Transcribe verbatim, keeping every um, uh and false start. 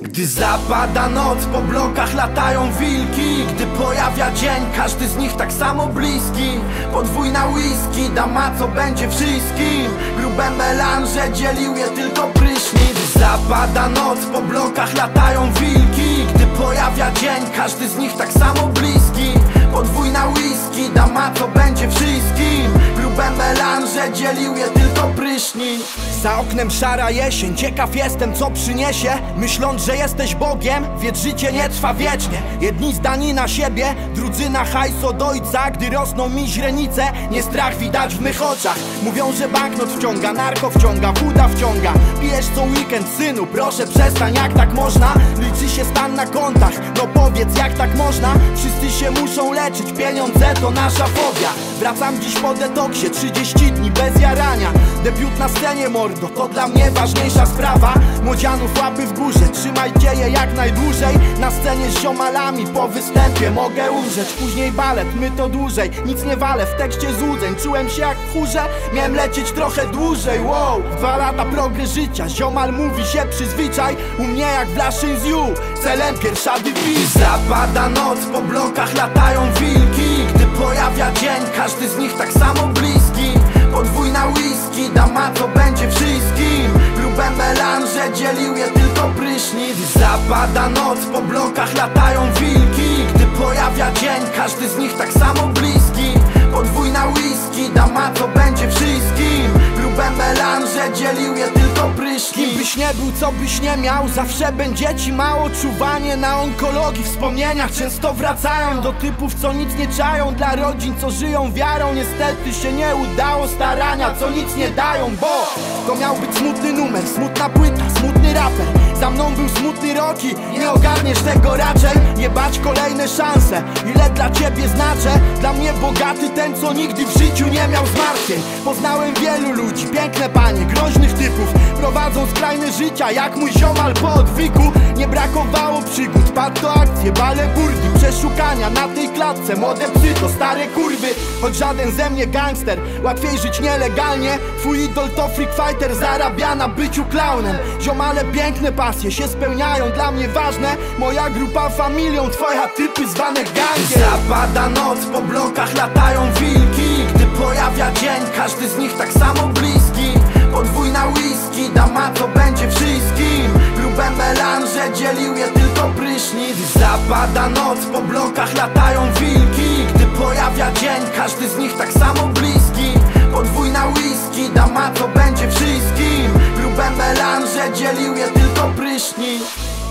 Gdy zapada noc, po blokach latają wilki. Gdy pojawia dzień, każdy z nich tak samo bliski. Podwójna whisky, dama co będzie wszystkim. Grube melanże, dzielił je tylko prysznic. Gdy zapada noc, po blokach latają wilki. Gdy pojawia dzień, każdy z nich tak samo bliski. Podwójna whisky, dama co będzie wszystkim. Grube melanże, dzielił je tylko prysznic. Za oknem szara jesień, ciekaw jestem co przyniesie. Myśląc, że jesteś Bogiem, wiedz życie nie trwa wiecznie. Jedni zdani na siebie, drudzy na hajs od ojca. Gdy rosną mi źrenice, nie strach widać w mych oczach. Mówią, że banknot wciąga, narko wciąga, woda wciąga. Pijesz co weekend, synu, proszę przestań, jak tak można? Liczy się stan na kontach, no powiedz jak tak można? Wszyscy się muszą leczyć, pieniądze to nasza fobia. Wracam dziś po detoksie, trzydzieści dni bez jarania. Debiut na scenie, mordo, to dla mnie ważniejsza sprawa. Młodzianów łapy w górze, trzymajcie je jak najdłużej. Na scenie z ziomalami, po występie mogę umrzeć. Później balet, my to dłużej, nic nie walę w tekście złudzeń. Czułem się jak w chórze, miałem lecieć trochę dłużej. Wow, dwa lata progres życia, ziomal mówi się przyzwyczaj. U mnie jak w Lashin z You, celem pierwsza dywizja. Zapada noc, po blokach latają wilki. Gdy pojawia dzień, każdy z nich tak samo bliski. Podwójna whisky, dama co będzie wszystkim. Grube melanże, dzielił je tylko prysznic. Zapada noc, po blokach latają wilki. Gdy pojawia dzień, każdy z nich tak samo bliski. Podwójna whisky, dama co będzie wszystkim. Grube melanże, dzielił je tylko prysznic. Kim byś nie był, co byś nie miał, zawsze będzie ci mało. Czuwanie na onkologii, wspomnienia często wracają do typów, co nic nie czają. Dla rodzin, co żyją wiarą, niestety się nie udało. Starania, co nic nie dają, bo to miał być smutny numer, smutna płyta, smutny raper. Za mną był smutny rok i nie ogarniesz tego raczej. Jebać kolejne szanse, ile dla ciebie znaczę. Dla mnie bogaty ten, co nigdy w życiu nie miał zmartwień. Poznałem wielu ludzi, piękne panie, groźnych typów. Prowadzą skrajne życia, jak mój ziomal po odwyku. Nie brakowało przygód, padł to akcje, bale burdy, przeszukania na tej klatce. Młode psy to stare kurwy, choć żaden ze mnie gangster. Łatwiej żyć nielegalnie, twój idol to freak fighter. Zarabia na byciu klaunem. Ziomale piękne pasje się spełniają, dla mnie ważne. Moja grupa familią, twoja typy zwane gangiem. Zapada noc, po blokach latają wilki. Gdy pojawia dzień, każdy z nich tak samo bliski. Podwójna whisky, dama co będzie wszystkim. Grube melanże, dzielił je tylko prysznic. Zapada noc, po blokach latają wilki. Gdy pojawia dzień, każdy z nich tak samo bliski. Podwójna whisky, dama co będzie wszystkim. Grube melanże, dzielił je tylko prysznic.